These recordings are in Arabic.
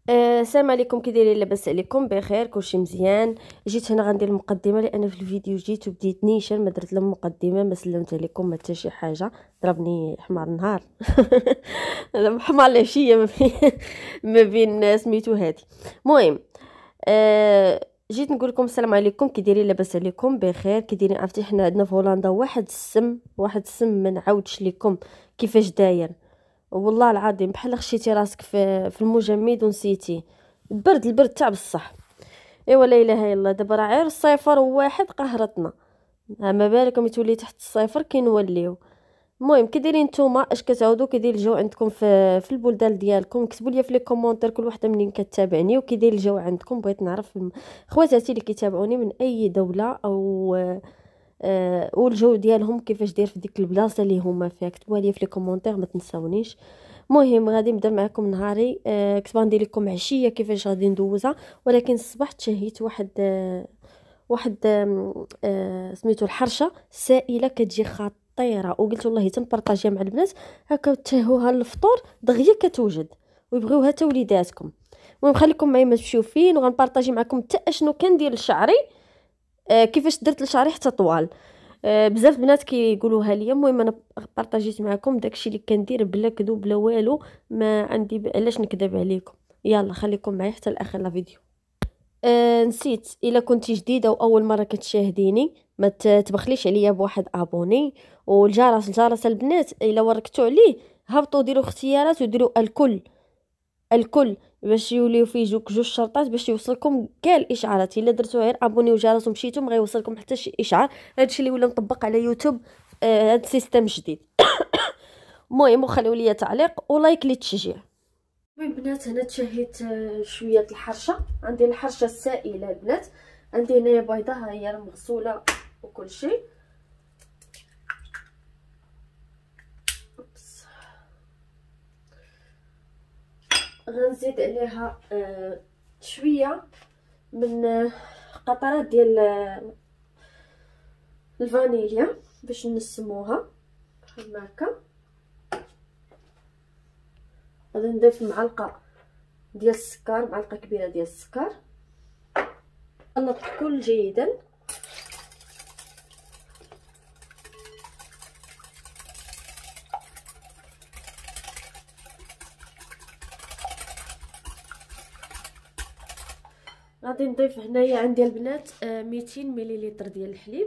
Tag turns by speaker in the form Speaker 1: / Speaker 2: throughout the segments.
Speaker 1: السلام عليكم، كي دايرين؟ لاباس عليكم؟ بخير، كلشي مزيان. جيت هنا غندير المقدمه لان في الفيديو جيت وبديت نيشان، ما درت لا مقدمه، ما سلمت عليكم، ما حتى شي حاجه. ضربني حمار النهار. حمار العشيه ما بين سميتو هادي. المهم، جيت نقول لكم السلام عليكم، كي دايرين؟ لاباس عليكم؟ بخير، كي دايرين؟ عرفتي حنا عندنا في هولندا واحد السم ما نعاودش لكم كيفاش داير. والله العظيم بحال خشيتي راسك في المجمد ونسيتي. البرد تاع بصح. ايوا لا اله الا الله، دابا راه غير الصفر واحد قهرتنا. ما بالك ملي تولي تحت الصفر كي نوليو. المهم، كي دايرين نتوما؟ اش كتعودوا؟ كي داير الجو عندكم في البلدان ديالكم؟ كتبوا لي في لي كومونتير كل وحده منين كتابعني، وكي داير الجو عندكم. بغيت نعرف خواتاتي اللي كيتابعوني من اي دوله او والجو ديالهم كيفاش داير في ديك البلاصه اللي هما فيها. كتبوها لي في لي كومونتير، ما تنساونيش. المهم، غادي نبدا معكم نهاري. كنت غندير لكم عشيه كيفاش غادي ندوزها، ولكن الصباح تشهيت واحد سميتو الحرشه سائله كتجي خطيره، وقلت والله تنبارطاجيها مع البنات هكا تشهوها للفطور دغيا كتوجد، ويبغيوها حتى وليداتكم. المهم، خليكم معايا ما تمشيو فين، وغنبارطاجي معكم حتى اشنو كندير لشعري. كيفاش درت لشعري حتى طوال. بزاف بنات كيقولوها ليا. المهم، انا بارطاجيت معكم داكشي اللي كندير بلا كذوب بلا والو. ما عندي علاش نكذب عليكم. يلا خليكم معايا حتى الاخر الفيديو. نسيت، الا كنتي جديده واول مره كتشاهديني ما تبخليش عليا بواحد ابوني، الجرس البنات الا وركتو عليه. هبطوا ديروا اختيارات وديروا الكل باش يوليو في جوج شرطات باش يوصلكم كاع الاشعارات. الا درتو غير ابوني وجرس ومشيتو ما غيوصلكم حتى شي اشعار. هادشي اللي ولا مطبق على يوتيوب. هاد السيستم جديد. المهم، وخليو لي تعليق ولايك للتشجيع. البنات، هنا تشهيت شويه الحرشه. عندي الحرشه السائله البنات. عندي هنايا بيضه، ها هي مغسوله وكل شيء. غنزيد عليها شويه من قطرات ديال الفانيليا باش نسموها بحال هكا. غادي نضيف معلقه ديال السكر، معلقه كبيره ديال السكر. خلط الكل جيدا. غادي نضيف هنايا عندي البنات 200 مليلتر ديال الحليب.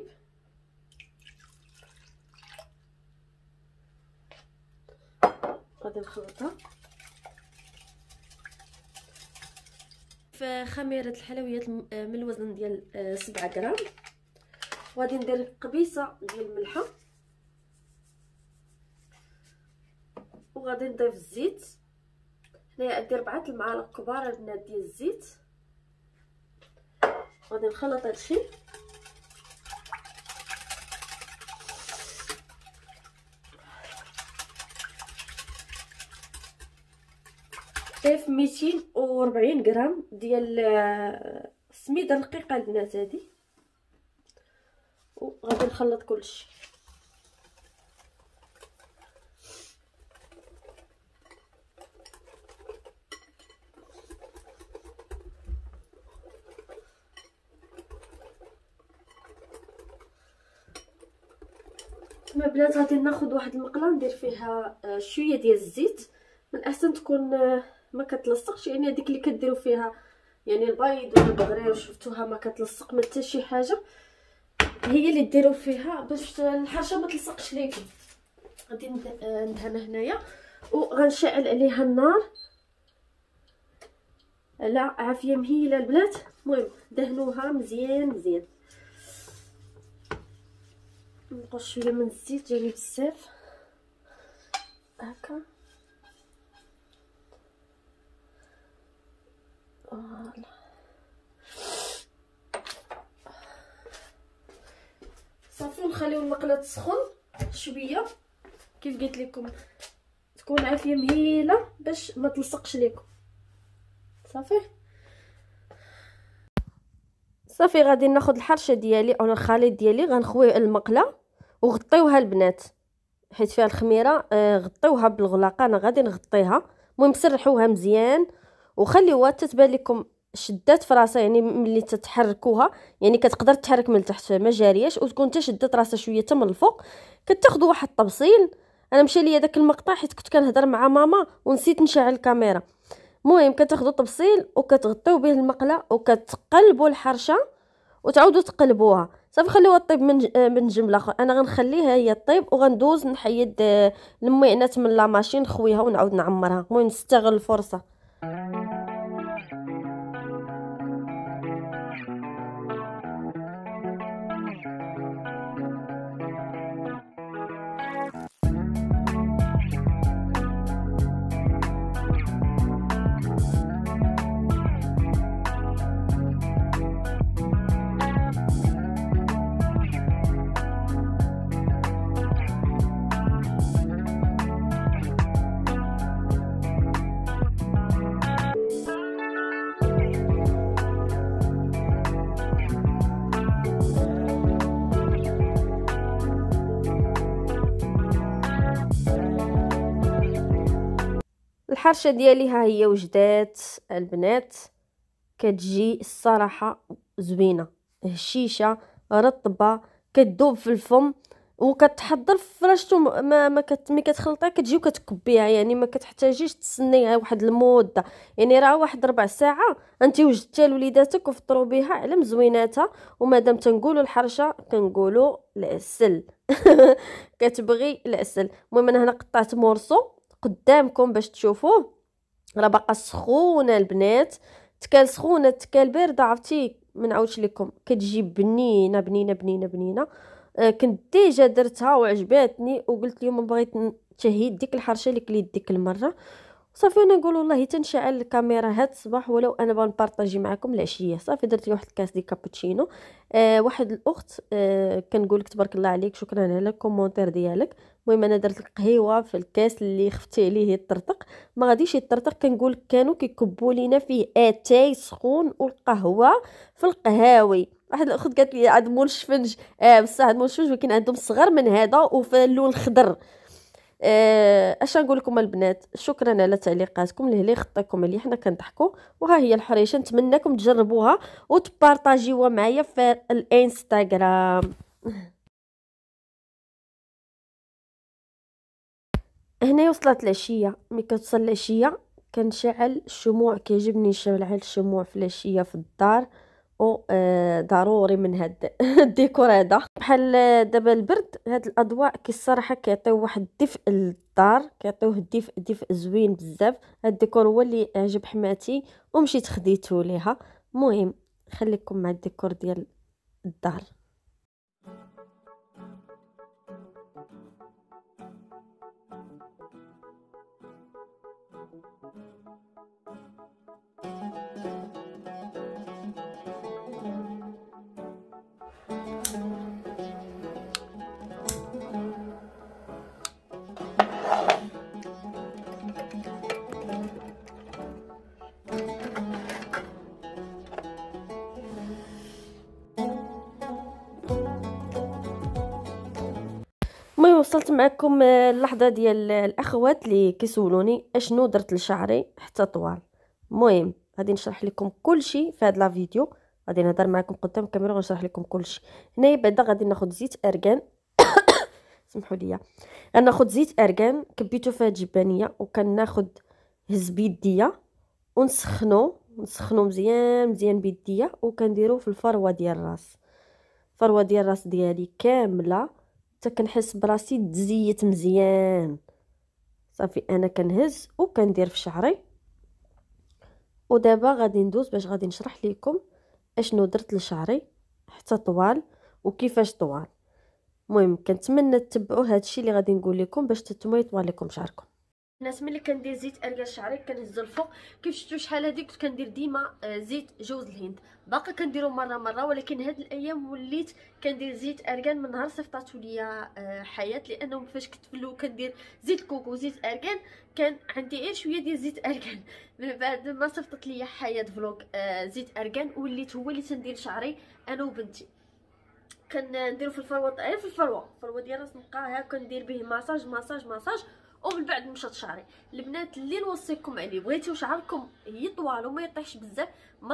Speaker 1: غادي نخلطها في خميره الحلويات من الوزن ديال 7 غرام. وغادي ندير قبيصه ديال الملحه، وغادي نضيف الزيت. هنايا ندير 4 المعالق كبار البنات ديال الزيت. غادي نخلط هادشي. ضيف 240 غرام ديال السميده رقيقه البنات هذه، وغادي نخلط كلشي. بنات، غادي ناخذ واحد المقله ندير فيها شويه ديال الزيت. من الاحسن تكون ما كتلصقش، يعني هذيك اللي كديروا فيها يعني البيض ولا البغرير شفتوها ما كتلصق ما حتى شي حاجه، هي اللي ديروا فيها باش الحرشه ما تلصقش ليكم. غادي ندهن هنايا وغنشعل عليها النار على عافيه مهيله البنات. المهم، دهنوها مزيان. نقص شويه من الزيت جاني بزاف هكا. فوالا صافي، نخليو المقله تسخن شويه كيف قلت لكم، تكون عافيه مهيله باش ما تلصقش لكم. صافي غادي ناخذ الحرشه ديالي او الخليط ديالي، غنخويه المقله وغطيوها البنات حيت فيها الخميره. غطيوها بالغلاقه، انا غادي نغطيها. المهم، سرحوها مزيان وخليوها تتبان لكم شدات في راسها، يعني ملي تتحركوها يعني كتقدر تحرك من التحت ما جارياش، وتكون حتى شدات راسها شويه حتى من الفوق. كتاخذوا واحد الطبسيل. انا مشى ليا داك المقطع حيت كنت كنهضر مع ماما ونسيت نشعل الكاميرا. المهم كتاخذوا طبسيل وكتغطيو به المقله وكتقلبوا الحرشه وتعاودوا تقلبوها صافي. خليوها طيب من جنب الاخر. انا غنخليها هي طيب وغندوز نحيد المعينات من لا ماشين نخويها ونعاود نعمرها. المهم نستغل الفرصه. الحرشه ديالي ها هي وجدات البنات. كتجي الصراحه زوينه، هشيشه رطبه، كتذوب في الفم وكتحضر فراشتو. ملي كتخلطيها كتجي وكتكبيها، يعني ما كتحتاجيش تسنيها واحد المده، يعني راه واحد 4 ساعه انت وجدتيها لوليداتك وفطروا بها على مزويناتها. ومادام تنقولوا الحرشه كنقولوا العسل. كتبغي العسل. المهم انا هنا قطعت مورصو قدامكم باش تشوفوه. راه باقا سخونه البنات، تكال سخونه تكال بارده عرفتي ما نعاودش لكم. كتجي بنينه بنينه بنينه بنينه. كنت ديجا درتها وعجباتني وقلت اليوم بغيت نشهيد ديك الحرشه اللي كليت ديك المره صافي. انا نقول والله تنشعل الكاميرا هاد الصباح ولو انا بنبارطاجي معكم العشيه. صافي درت لي واحد الكاس ديال كابوتشينو. واحد الاخت كنقول لك تبارك الله عليك، شكرا على الكومونتير ديالك. المهم انا درت لك قهيوه في الكاس اللي خفتي عليه يطرطق. ما غاديش يطرطق، كنقول كانوا كيكبوا لينا فيه اتاي سخون والقهوه في القهاوي. واحد الاخت قالت لي عاد مول الشفنج. بصح عاد مول الشفنج ولكن عندهم صغر من هذا وفي اللون الخضر. اش نقول لكم البنات، شكرا على تعليقاتكم اللي خطيكم اللي حنا كنضحكوا. وها هي الحريشه، نتمنىكم تجربوها وتبارطاجيوها معايا في الانستغرام. هنا وصلت العشيه. ملي كتوصل العشيه كنشعل الشموع. كيعجبني نشعل الشموع في العشيه في الدار. او ضروري من هاد الديكور هذا بحال دابا البرد. هاد الاضواء الصراحه كيعطيو واحد الدفء للدار، كيعطيوه دفء زوين بزاف. هاد الديكور هو اللي عجب حماتي ومشيت خديته ليها. المهم خليكم مع الديكور ديال الدار. المهم وصلت معكم اللحظه ديال الاخوات اللي كيسولوني اشنو درت لشعري حتى طوال. المهم غادي نشرح لكم كل شيء في هذا لا فيديو. غادي نهضر معكم قدام الكاميرا ونشرح لكم كل شيء. هنايا بعدا غادي ناخذ زيت ارغان. سمحوا لي. غناخذ زيت ارغان كبيتو فيها جبانيه وكناخذ هز بيديا ونسخنو مزيان مزيان بيديا وكنديرو في الفروه ديال الراس. الفروه ديال الراس ديالي كامله حتى كنحس براسي تزيت مزيان. صافي انا كنهز وكندير في شعري. ودابا غادي ندوز باش غادي نشرح لكم اشنو درت لشعري حتى طوال وكيفاش طوال. المهم كنتمنى تتبعوا هادشي اللي غادي نقول لكم باش نتوما يطول لكم شعركم. الناس ملي كندير زيت ارغان شعري كنهزو الفوق. كيف شفتوا شحال هذيك كنت كندير ديما زيت جوز الهند. باقا كنديرو مره ولكن هاد الايام وليت كندير زيت ارغان من نهار صيفطاتو ليا حياه. لانه فاش كنت في الاول كندير زيت كوكو وزيت ارغان كان عندي غير شويه ديال زيت ارغان. من بعد ما صيفطت ليا حياه فلوق زيت ارغان وليت هو اللي تندير شعري انا وبنتي. كنديرو في الفروه، في الفروه ديال راس نبقى ها كندير به ماساج ومن بعد مشات شعري. البنات اللي نوصيكم عليه، بغيتيو شعركم يطول وما يطيحش بزاف،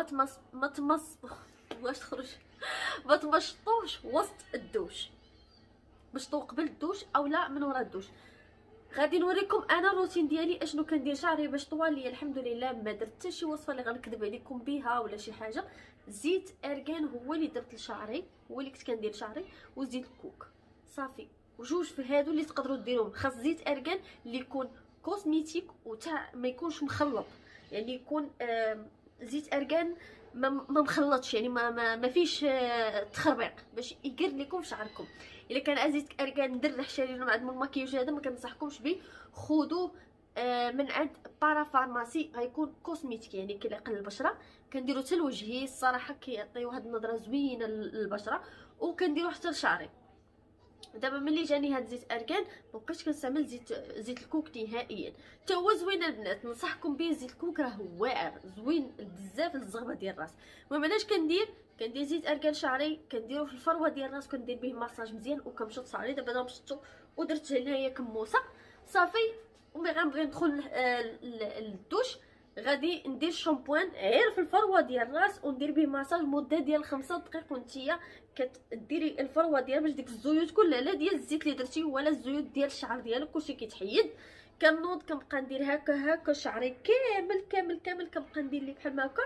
Speaker 1: واش تخرج ما تمشطوش وسط الدوش، مشطو قبل الدوش او لا من ورا الدوش. غادي نوريكم انا الروتين ديالي اشنو كندير شعري باش طوال ليا. الحمد لله ما درت حتى شي وصفه اللي غنكذب عليكم بها ولا شي حاجه. زيت ارغان هو اللي درت لشعري، هو اللي كنت كندير شعري، وزيت الكوك صافي. وجوج في هادو اللي تقدروا ديروهم. خاص زيت ارغان اللي يكون كوزميتيك وتاع ما يكونش مخلط، يعني يكون زيت ارغان ما مخلطش، يعني ما فيش تخربيق باش يقر لكم في شعركم. الا كان زيت ارغان مدرح شارينه مع عند الماكياج هذا ما كنصحكمش به، خذوه من عند بارا فارماسي، غيكون كوزميتيك يعني كيليق للبشره. كنديرو حتى لوجهي الصراحه كيعطي واحد النظره زوينه للبشره، وكنديرو حتى لشعري. دابا ملي جاني هاد زيت ارغان مبقيتش كنستعمل زيت الكوك نهائيا. حتى هو زوين البنات، ننصحكم به. زيت الكوك راه واعر زوين بزاف للزغبه ديال الراس. المهم انا اش كندير زيت ارغان شعري، كنديرو في الفروه ديال الراس، كندير به ماساج مزيان وكنمشط شعري. دابا انا مشطو ودرت هنايا كموسه صافي. وملي غنبغي ندخل للدوش غادي ندير شامبوان غير في الفروه ديال الراس وندير به ماساج مده ديال 5 دقائق، وانتيا كديري الفروه ديال باش ديك الزيوت كلها، لا ديال الزيت اللي درتي ولا الزيوت ديال الشعر ديالك كلشي كيتحيد. كنوض كنبقى ندير هكا شعري كامل كامل كامل، كنبقى ندير ليه بحال هكا.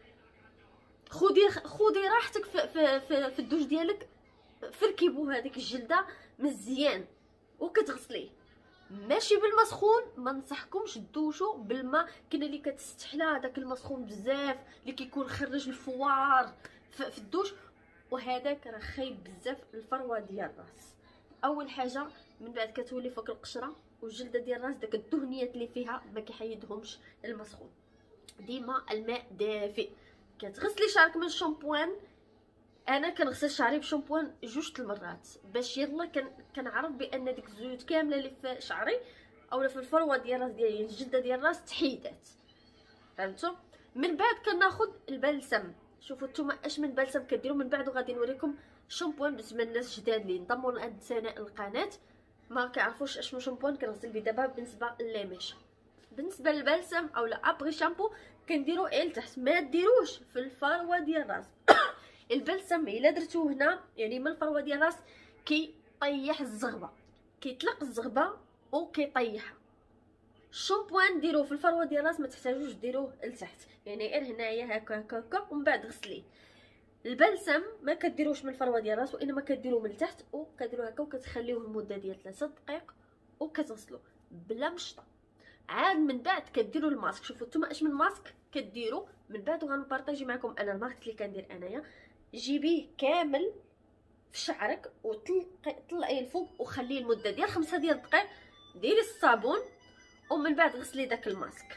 Speaker 1: خودي راحتك في الدوش ديالك، فركبوا هذيك الجلده مزيان وكتغسليه ماشي بالماء سخون. ما ننصحكمش تدوشوا بالماء، كاين اللي كتستحلى هذاك الماء سخون بزاف اللي كيكون خرج الفوار في الدوش، وهذاك راه خايب بزاف الفروه ديال الراس. اول حاجه من بعد كتولي فوق القشره والجلده ديال الراس، داك الدهنيات اللي فيها ما كيحيدهمش الماء سخون. ديما الماء دافئ. كتغسلي شعرك من الشامبوان، انا كنغسل شعري بشامبوان 2 المرات باش يلا كنعرف بان ديك الزيوت كامله اللي في شعري اولا في الفروه ديال الراس ديالي الجلده ديال الراس تحيدات. فهمتوا؟ من بعد كناخذ البلسم. شوفوا نتوما اش من بلسم كديروا من بعد، وغادي نوريكم شامبوان بالنسبه للناس جداد اللي انضموا لهاد القناه ما كيعرفوش اشنو شامبوان كنغسل به دابا. بالنسبه للميش، بالنسبه للبلسم اولا ابغي شامبو كنديرو تحت، ما ديروش في الفروه ديال الراس. البلسم الا درتوه هنا يعني من الفروه ديال الراس كيطيح الزغبه، كيطلق الزغبه وكيطيحها. الشامبوان ديروه في الفروه ديال الراس، ما تحتاجوش ديروه لتحت، يعني غير هنايا هكا ومن بعد غسليه. البلسم ما كديروش من الفروه ديال الراس، وانما كديروه من التحت وكديروه هكا وكتخليوه لمده ديال 3 دقائق وكتغسلوه بلا مشطه. عاد من بعد كديروا الماسك. شوفوا نتوما اش من ماسك كديروا من بعد، وغنبارطاجي معكم انا الماسك اللي كندير انايا. جيبيه كامل في شعرك وطلعيه الفوق وخليه لمده ديال 5 دقائق. ديري الصابون ومن بعد غسلي داك الماسك.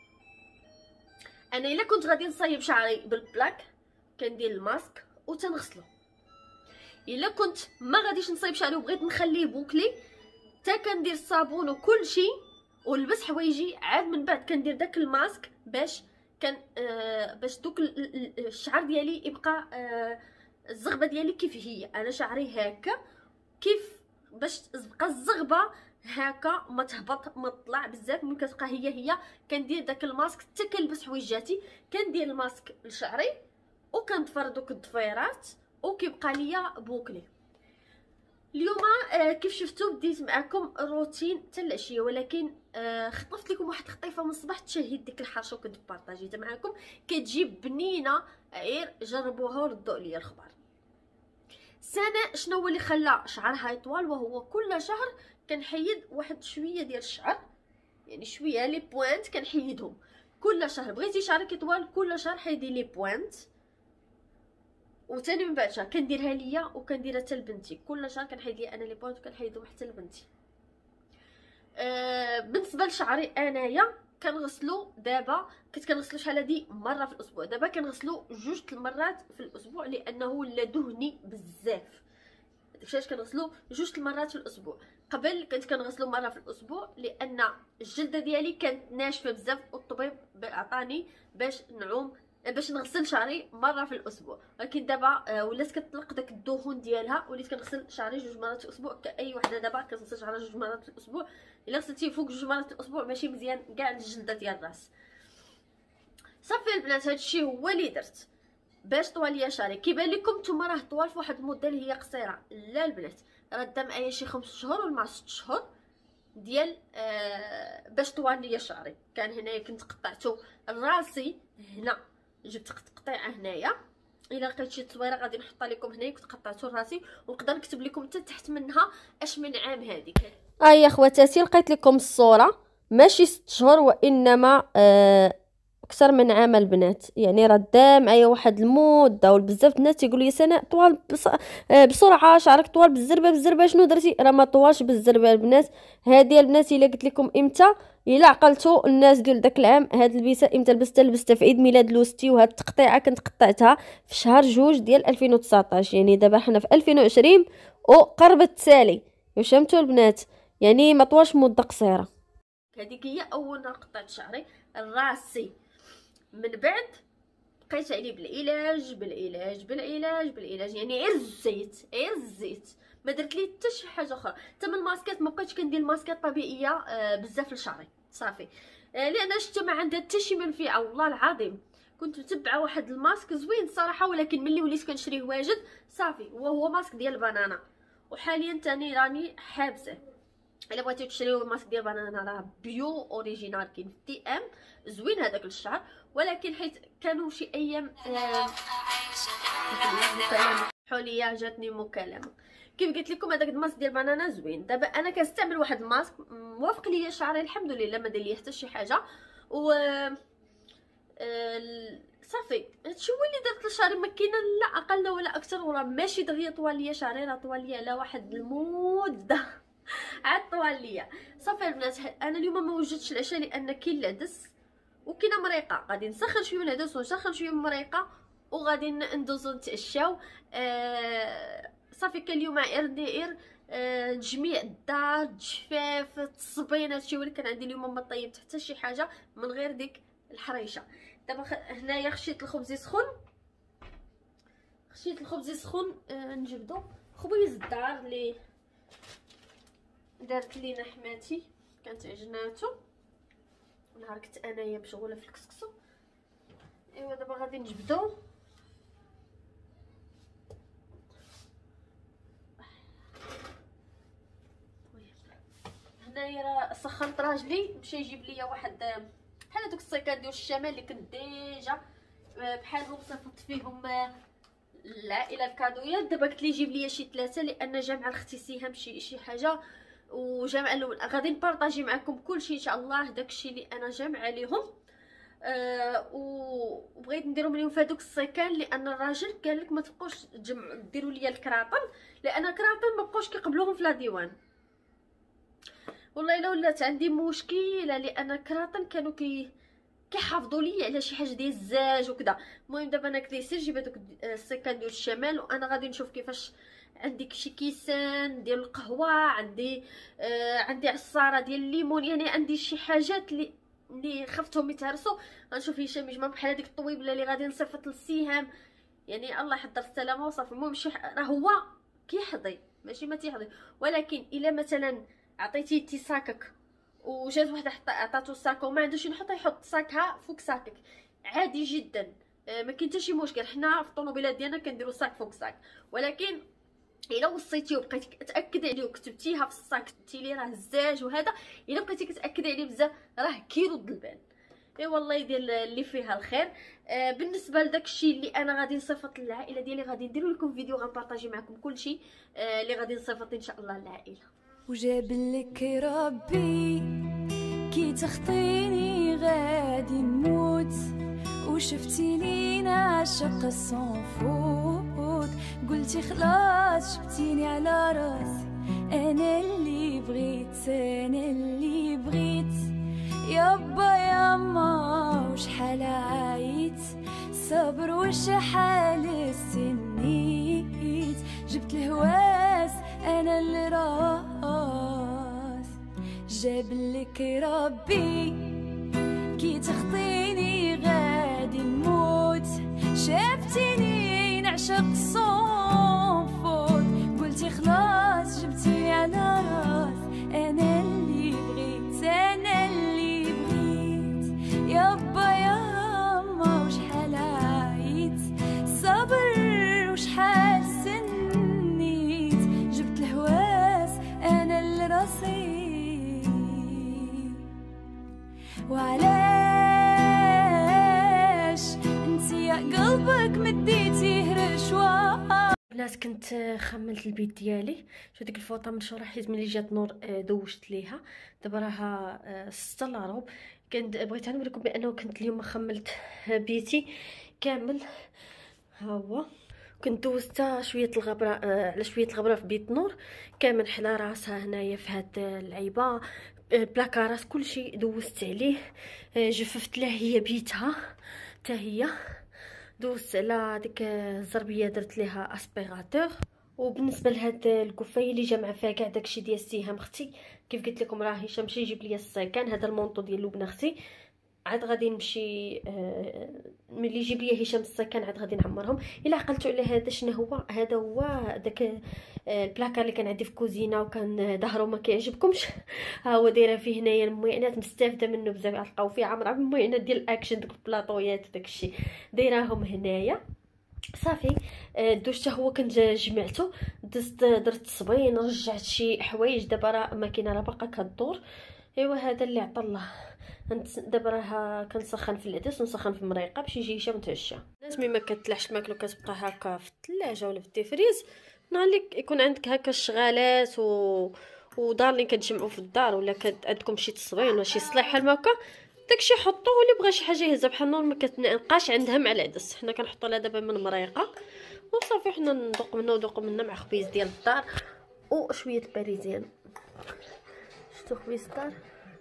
Speaker 1: انا الا كنت غادي نصايب شعري بالبلاك كندير الماسك وتنغسلو. الا كنت ما غاديش نصايب شعري وبغيت نخليه بوكلي حتى كندير الصابون وكل شيء ولبس حوايجي، عاد من بعد كندير داك الماسك باش باش دوك الشعر ديالي يبقى الزغبه ديالي كيف هي. انا شعري هكا كيف باش تبقى الزغبه هكا ما تهبط ما تطلع بزاف، ملي كتبقى هي كندير داك الماسك حتى كنلبس حويجاتي. كندير الماسك لشعري وكنضفر دوك الضفيرات وكيبقى ليا بوكلي. اليوم كيف شفتوا بديت معكم الروتين حتى العشيه، ولكن خطفت لكم واحد خطيفه من الصباح تشهد ديك الحرشه وكنت بارطاجيتها معكم، كتجيب بنينه. غير جربوها وردوا لي الخبر. سنه شنو هو اللي خلى شعرها يطول؟ وهو كل شهر كنحيد واحد شويه ديال الشعر، يعني شويه لي بوينت كنحيدهم كل شهر. بغيتي شعرك يطول كل شهر حيدي لي بوينت، وثاني من بعد شهر كنديرها ليا وكنديرها حتى لبنتي. كل شهر كنحيد لي انا لي بوينت وكنحيدهم حتى لبنتي. بالنسبه لشعري انايا كنغسلو دابا، كنت كنغسلو شحال هادي مره في الاسبوع، دابا كنغسلو 2 المرات في الاسبوع لانه ولا دهني بزاف. داكشي كنغسلو 2 المرات في الاسبوع. قبل كنت كنغسلو مره في الاسبوع لان الجلده ديالي كانت ناشفه بزاف، والطبيب عطاني باش نعوم باش نغسل شعري مره في الاسبوع، ولكن دابا ولات كتطلق داك الدهون ديالها، وليت كنغسل شعري 2 مرات في الاسبوع كاي وحده دابا كتغسل شعرها 2 مرات في الاسبوع. الا غسلتيه فوق 2 مرات في الاسبوع ماشي مزيان كاع للجلده ديال الراس. صافي البنات هادشي هو اللي درت باش طوال ليا شعري. كيبان لكم نتوما راه طوال فواحد الموديل هي قصيره، لا البنات راه دا معايا شي 5 شهور ولا 6 شهور ديال باش طوال ليا شعري. كان هنايا كنت قطعته راسي هنا، جبت تقطيعه هنايا، الا لقيت شي تصويره غادي نحطها لكم هنايا، كنت قطعته راسي ونقدر نكتب لكم حتى تحت منها اش من عام هذيك. يا خواتاتي لقيت لكم الصوره، ماشي 6 شهور وانما اكثر من عام البنات، يعني راه دا معايا واحد المده. وبزاف الناس تيقولوا لي سناء طوال بسرعه شعرك طوال بالزربه شنو درتي؟ راه ما طوالش بالزربه البنات. هذه البنات الا قلت لكم امتى، الا عقلتوا الناس ديال داك العام هاد البسه امتى لبستها في عيد ميلاد لوستي، وهاد التقطيعه كنت قطعتها في شهر 2 ديال 2019، يعني دابا حنا في 2020 وقربت تسالي. فهمتوا البنات؟ يعني ما طوالش مده قصيره. هذيك هي اول نهار قطعت شعري راسي. من بعد بقيت عليه بالعلاج، يعني غير الزيت ما درت ليه حتى شي حاجه اخرى. حتى من الماسكات ما بقيتش كندير الماسكات طبيعيه بزاف لشعري صافي، لان شفت ما عندها حتى شي منفعه والله العظيم. كنت متبعه واحد الماسك زوين صراحه، ولكن ملي وليت كنشريه واجد صافي، وهو ماسك ديال البنانه، وحاليا تاني راني حابسه. الا بغيتو تشريو الماسك ديال بنانا راه بيو اوريجينال، كاين في تي ام زوين هذاك للشعر، ولكن حيت كانوا شي ايام حوليه جاتني مكالمه. كيف قلت لكم هذاك الماسك ديال بنانا زوين. دابا انا كنستعمل واحد الماسك موافق ليا شعري الحمد لله، ما دار لي حتى شي حاجه، و صافي هادشي هو اللي درت لشعري. ما كاينه لا اقل ولا اكثر، وراه ماشي دغيا طوال ليا شعري، راه طوال ليا على واحد المده عاد طوال ليا صافي البنات. انا اليوم ما وجدتش العشاء لان كاين العدس وكاينه مريقه، غادي نسخن شويه من العدس ونسخن شويه من المريقه وغادي ندوزو نتعشاو. صافي كان اليوم غير تجميع الدار، الجفاف، التصبين، هادشي هو اللي كان عندي اليوم. ما طيبت حتى شي حاجه من غير ديك الحريشه. دابا هنايا خشيت الخبز يسخن، نجبدو خبيز الدار اللي دارت لينا حماتي، كانت عجناتو نهار كنت انايا مشغوله في الكسكسو. ايوا دابا غادي نجبدو. هنايا راه سخنت راجلي مشى يجيب ليا واحد بحال هذوك السيكات ديال الشمال اللي كنت ديجا بحالهم صيفط فيهم العائله الكادويات. دابا قلت ليه يجيب ليا شي 3 لان جامعه لختي سهام شي حاجه، وجامعه الاول غادي نبارطاجي معكم كلشي ان شاء الله داكشي اللي انا جامعه ليهم. وبغيت نديرهم اليوم في هذوك السيكان، لان الراجل قال لك ما تبقوش ديروا ليا الكراطن، لان الكراطن ما بقاوش كيقبلوهم في لا ديوان. والله الا ولات عندي مشكله، لان الكراطن كانوا كيحافظوا لي على شي حاجه ديال الزاج وكذا. المهم دابا انا قلت ليه سير جيب هذوك السيكان ديال الشمال، وانا غادي نشوف كيفاش. عندي شي كيسان ديال القهوه، عندي عصاره ديال الليمون، يعني عندي شي حاجات اللي خفتهم يتهرسوا. غنشوف هشام يجمع بحال هذيك الطويبله اللي غادي نصيفط للسهام، يعني الله يحضر السلامه وصافي. المهم شي راه هو كيحظي ماشي ما تيحظي، ولكن الا مثلا عطيتيه تي ساكك وجات وحده عطاتو الساك وما عندوش يحط ساكها فوق ساكك عادي جدا، ما كاين حتى شي مشكل. حنا في الطوموبيلات ديالنا كنديروا ساك فوق ساك، ولكن الا وصيتيه وبقيتي كتاكدي عليه وكتبتيها في الساك كتبتي ليه راه الزاج وهذا، الا بقيتي كتاكدي عليه بزاف راه كيرد البال. اي والله يدير اللي فيها الخير. بالنسبه لداك الشيء اللي انا غادي نصيفط للعائله ديالي، غادي ندير لكم فيديو غنبارطاجي معكم كلشي اللي غادي نصيفط ان شاء الله للعائله.
Speaker 2: وجاب لك ربي كي تخطيني غادي نموت، وشفتيني نعشق الصنفوت، قلتي خلاص شبتيني على راسي، انا اللي بغيت يابا ياما وشحال عايت صبر وشحال استنيت، جبت الهواس انا اللي راس، جاب لك ربي كي تخطيني غادي نموت، عمرك مديتيه رشوة.
Speaker 1: البنات كنت خملت البيت ديالي. شو ديك الفوطه منشوره حيت ملي جات نور دوشت ليها. دابا راها 6 لاروب. كنت بغيت نوريكم بانه كنت اليوم خملت بيتي كامل. ها هو كنت دوزت شويه الغبره على شويه الغبره في بيت نور كامل حلا راسها هنايا في هاد اللعيبه البلاكارات كلشي دوزت عليه. جففت لها هي بيتها حتى هي. دوزت على ديك الزربيه درت ليها اسبيغاتور. وبالنسبه لهاد الكفايه اللي جا مع فيها كاع داكشي ديال السهام اختي كيف قلت لكم راه هشام مشى يجيب لي السيكان. هذا المونطو ديال لبنى اختي عاد غادي نمشي ملي يجيب لي هشام السيكان عاد غادي نعمرهم. الا عقلتوا على هذا شنو هو، هذا هو داك البلاكار اللي كان عندي في الكوزينه وكان ظهره ما كيعجبكمش. ها هو دايره فيه هنايا الموينات مستافده منه بزاف. غتلقاو فيه عامره بالموينات ديال الاكشن دوك البلاطويات وداكشي دايراهم هنايا صافي. الدوش حتى هو كنت جمعته درت صبين رجعت شي حوايج. دابا راه الماكينه راه باقا كدور. ايوا هذا اللي عطا الله. دابا راه كنسخن في العدس ونسخن في المريقه باش يجي هشام متعشى. الناس ملي ما كتلحش الماكله كتبقى هكا في الثلاجه ولا في الديفريز. نهار اللي يكون عندك هكا الشغالات ودار اللي كتجمعوا في الدار ولا عندكم شي تصبين ولا شي صلاح بحال هكا داكشي حطوه. اللي بغى شي حاجه يهزها بحال النور ما كتنقاش عندها مع العدس. حنا كنحطوا لها دابا من مريقه وصافي حنا ندوق منه ودوق منه مع خبيز ديال الدار وشويه باريزيان. شفتوا خبيز الدار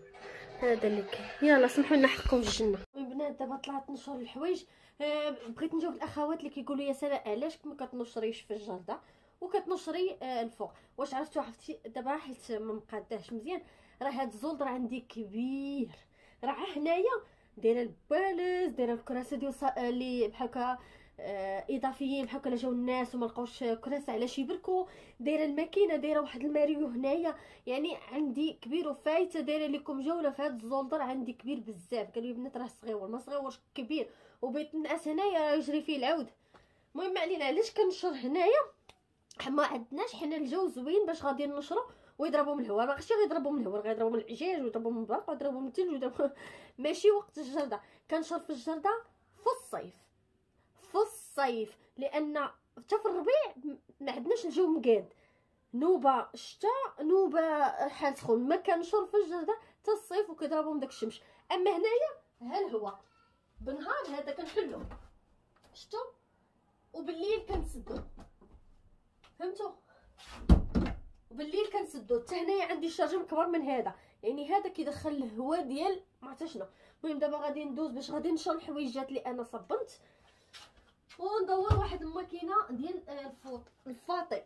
Speaker 1: هذا اللي كاين. يلا سمحوا لنا حقكم في الجنه. البنات دابا طلعت نشر الحوايج. بغيت نجاوب الاخوات اللي كيقولوا يا ساره علاش ما كتنشريش في الجرده وكتنشري الفوق. واش عرفتوا دابا حيت ما مقاداش مزيان. راه هاد الزولد راه عندي كبير. راه هنايا دايره البالز دايره الكراسه ديال اللي بحال هكا اضافيين بحال هكا جاو الناس وما لقاوش كراسه علاش يبركوا. دايره الماكينه دايره واحد الماريو هنايا. يعني عندي كبير وفايته دايره لكم جوله في هذا الزولدر. عندي كبير بزاف. قالوا لي البنات راه صغيور ما صغيورش كبير وبيت الناس هنايا يجري فيه العود. المهم علينا علاش كنشر هنايا ما عندناش حنا الجو زوين باش غادي نشرو ويضربوا من الهواء. ماشي غيضربوا من الهواء غيضربوا من العجاج ويضربوا من البرق ويضربوا من الثلج ويضربوا ماشي وقت الجرده. كنشر في الجرده في الصيف. في الصيف لان حتى في الربيع ما عندناش الجو مقاد. نوبه شتاء نوبه حال سخون. ما كنشر في الجرده حتى الصيف وكيضربوا من داك الشمس. اما هنايا ها الهواء بالنهار هذا كنحلو شتو وبالليل كنسدو فهمتوا. وبالليل كنسدو حتى هنايا عندي الشرجم كبر من هذا. يعني هذا كيدخل الهواء ديال ما عرفت شنو. المهم دابا غادي ندوز باش غادي نشر الحويجات اللي انا صبنت وندور واحد الماكينه ديال الفاطي.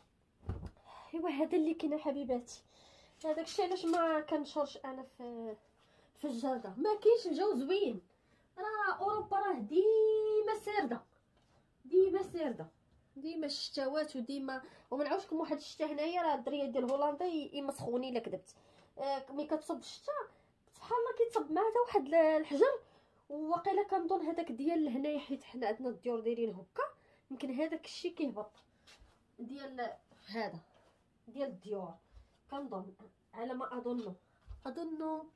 Speaker 1: ايوا هذا اللي كاين حبيباتي. هذاك الشيء علاش ما كنشرش انا في الجرده. ما كاينش الجو زوين. راه اوروبا راه ديما سارده ديما سارده ديما الشتاوات وديما. وما نعاودش لكم واحد الشتا هنايا راه الدريه ديال هولندا يمسخوني الا كذبت. ملي كتصب الشتا سبحان الله كيتصب مع هذا واحد الحجر. وواقيلا كنظن هذاك ديال هنايا حيت حنا عندنا الديور دايرين هكا يمكن هذاك الشيء كيهبط ديال هذا ديال الديور كنظن على ما اظن اظن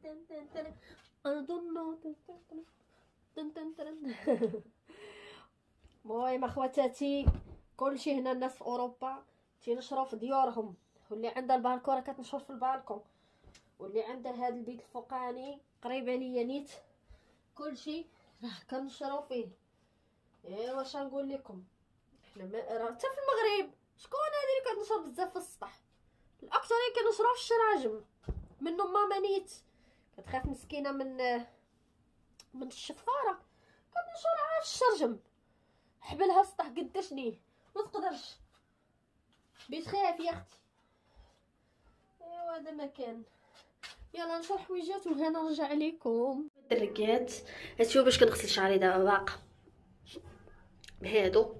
Speaker 1: المهم اخواتاتي كلشي هنا الناس في اوروبا تينشروا في ديورهم. واللي عندها البالكون راه كتنشر في البالكون واللي عندها هذا البيت الفوقاني قريبه ليا نيت كلشي راه كنشروا فيه. ايوا واش نقول لكم حنا راه حتى في المغرب شكون هذه اللي كتنشر بزاف في السطح. الاكثريه كنشروا في الشراجم. منهم ماما نيت كتخاف مسكينه من الشفاره كتنشرها في الشرجم. حبلها السطح قداش ليه ما تقدرش بتخاف يا اختي. ايوا هذا مكان. يلا نشرح حويجات وهنا نرجع لكم. دركات هادشي باش كنغسل شعري دابا باقا هادو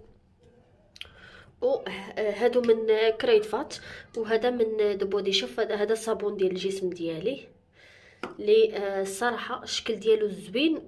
Speaker 1: هادو من كريت فات وهذا من دو بودي شوف. هذا الصابون ديال الجسم ديالي اللي الصراحه الشكل ديالو زوين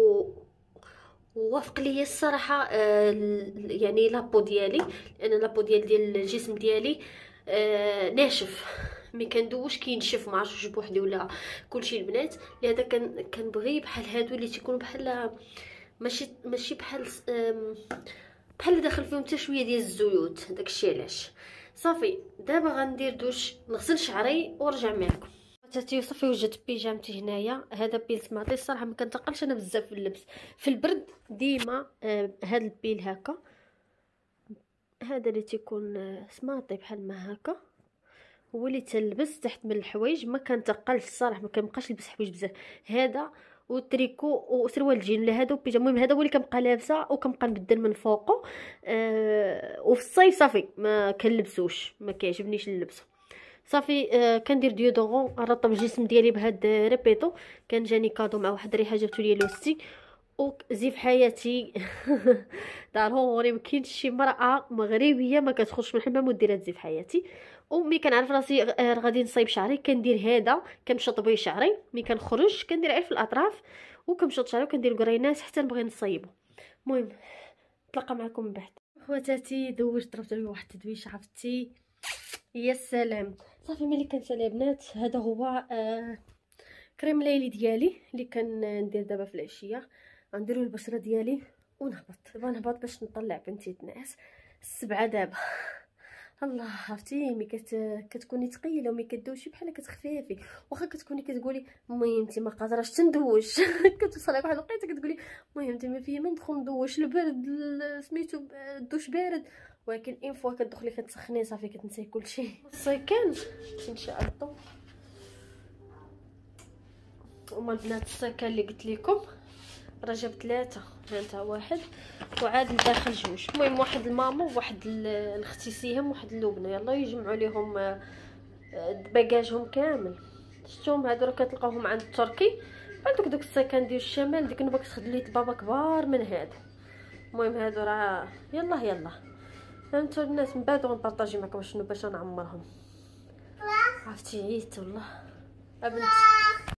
Speaker 1: ووافق ليا الصراحه. يعني لابو ديالي لان لابو ديال الجسم ديالي ناشف مي كندوش كينشف ما عرفتش بوحدي ولا كلشي البنات. لهذا كنبغي بحال هادو اللي تيكونوا بحال ماشي بحال داخل فيهم حتى شويه ديال الزيوت، داكشي علاش. صافي دابا غندير دوش، نغسل شعري ونرجع معكم. تاتي صافي وجدت بيجامتي هنايا. هذا بيل سماطي، الصراحه ما كنتقلش انا بزاف في اللبس في البرد ديما. هذا البيل هكا، هذا اللي تيكون سماطي بحال ما هكا، هو اللي تلبس تحت من الحوايج. ما كنتقلش الصراحه، ما كنبقاش نلبس حوايج بزاف. هذا والتريكو وسروال الجين هذا وبيجامه. المهم هذا هو اللي كنبقى لابسه وكنبقى نبدل من فوقه. وفي الصيف صافي ما كنلبسوش، ما كيعجبنيش اللبسه صافي. كندير ديودورون نرطب الجسم ديالي بهاد ريبيتو، كان جاني كادو مع واحد الريحه جابتو لي لوستي. وزيف حياتي ضروري، مكاينش شي مرأة مغربيه ما كتخرجش من الحمام ودير هاد زيف حياتي. وملي كنعرف راسي غادي نصايب شعري كندير هذا، كنمشط بيه شعري. ملي كنخرج كندير غير في الاطراف وكنمشط شعري وكندير قرينات حتى نبغي نصايبو. المهم نتلاقى معكم من بعد. خواتاتي دوشت، ضربت لي واحد التدويشه عرفتي يا سلام. صافي ملي كنسالي البنات، هذا هو كريم ليلي ديالي اللي كندير دابا في العشيه. غنديرو البشره ديالي ونهبط. دابا نهبط باش نطلع بنتي تنعس 7 دابا. الله عرفتي ملي كتكوني ثقيله وملي كدوشي بحال كتخفافي، واخا كتكوني كتقولي المهم انت ما قادراش تندوش كتوصل لك واحد الوقيته كتقولي المهم انت ما فيا ما ندخل ندوش، البرد سميتو الدوش بارد. ولكن اين فوا كتدخلي كتسخني صافي كتنساي كلشي. السيكان كنشعلطو هما البنات. السيكان اللي قلت لكم راه جاب 3، هانتا واحد وعاد لداخل 2. المهم واحد المامو وواحد لختي سيهم وواحد اللبنه، يلا يجمعوا ليهم باكاجهم كامل. شفتوهم هادو راه كتلقاوهم عند التركي بحال دوك السيكان ديال الشمال. ديك النوبه كتخدم لي بابا كبار من هادو. المهم هادو راه يلا فهمتوا الناس. من بعد غنبارطاجي معكم باش نعمرهم. عرفتي عييت والله. بنتي